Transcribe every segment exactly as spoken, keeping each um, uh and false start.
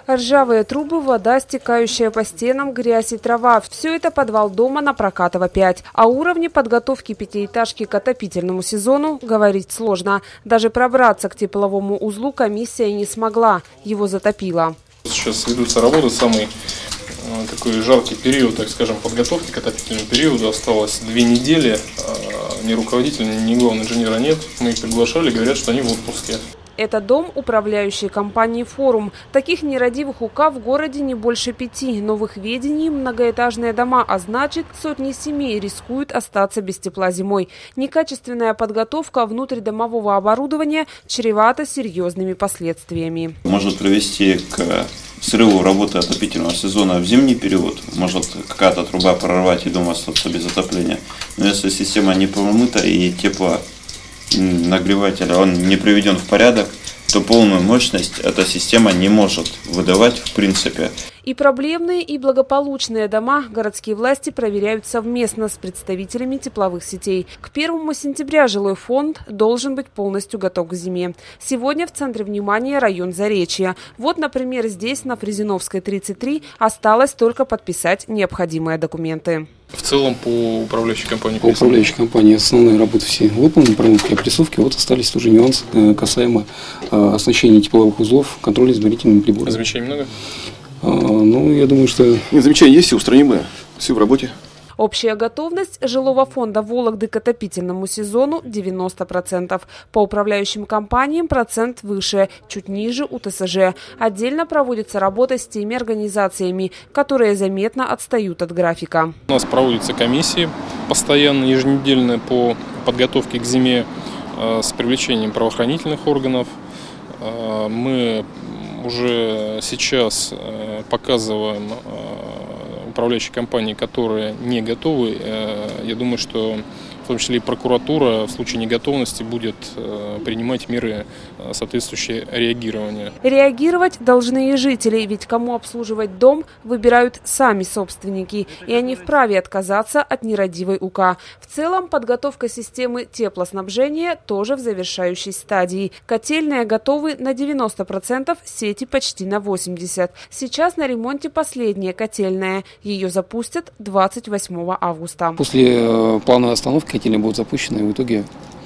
Ржавые трубы, вода, стекающая по стенам, грязь и трава – все это подвал дома на Прокатова пять. О уровне подготовки пятиэтажки к отопительному сезону говорить сложно. Даже пробраться к тепловому узлу комиссия не смогла. Его затопило. Сейчас ведутся работы, самый такой жаркий период, так скажем, подготовки к отопительному периоду. Осталось две недели. Ни руководителя, ни главного инженера нет. Мы их приглашали, говорят, что они в отпуске. Это дом управляющей компании «Форум». Таких нерадивых УК в городе не больше пяти. Новых ведений – многоэтажные дома, а значит, сотни семей рискуют остаться без тепла зимой. Некачественная подготовка внутридомового оборудования чревата серьезными последствиями. Может привести к срыву работы отопительного сезона в зимний период. Может какая-то труба прорвать и дом остаться без отопления. Но если система не промыта и тепло нагреватель он не приведен в порядок, то полную мощность эта система не может выдавать в принципе. И проблемные, и благополучные дома городские власти проверяют совместно с представителями тепловых сетей. К первому сентября жилой фонд должен быть полностью готов к зиме. Сегодня в центре внимания район Заречья. Вот, например, здесь, на Фрезиновской тридцать три, осталось только подписать необходимые документы. В целом по управляющей компании? По управляющей компании основные работы все выполнены, промывки, опрессовки. Вот остались тоже нюансы касаемо оснащения тепловых узлов, контроля измерительными приборами. Замечаний много? А, ну, я думаю, что... Нет, замечания есть, все устранимые, все в работе. Общая готовность жилого фонда Вологды к отопительному сезону – девяносто процентов. По управляющим компаниям процент выше, чуть ниже у ТСЖ. Отдельно проводится работа с теми организациями, которые заметно отстают от графика. У нас проводятся комиссии постоянно, еженедельно по подготовке к зиме с привлечением правоохранительных органов. Мы уже сейчас показываем управляющие компании, которые не готовы. Я думаю, что в том числе и прокуратура в случае неготовности будет принимать меры соответствующие реагирования. Реагировать должны и жители, ведь кому обслуживать дом выбирают сами собственники, и они вправе отказаться от нерадивой УК. В целом подготовка системы теплоснабжения тоже в завершающей стадии. Котельные готовы на девяносто процентов, сети почти на восемьдесят процентов. Сейчас на ремонте последняя котельная. Ее запустят двадцать восьмого августа. После плановой остановки котельные будут запущены, и в итоге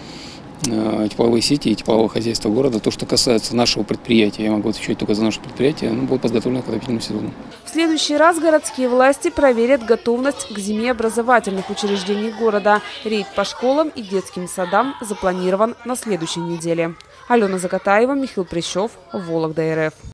э, тепловые сети и тепловое хозяйство города, то, что касается нашего предприятия, я могу отвечать только за наше предприятие, оно будет подготовлено к отопительному сезону. В следующий раз городские власти проверят готовность к зиме образовательных учреждений города. Рейд по школам и детским садам запланирован на следующей неделе. Алена Закатаева, Михаил Прищев, Вологда РФ.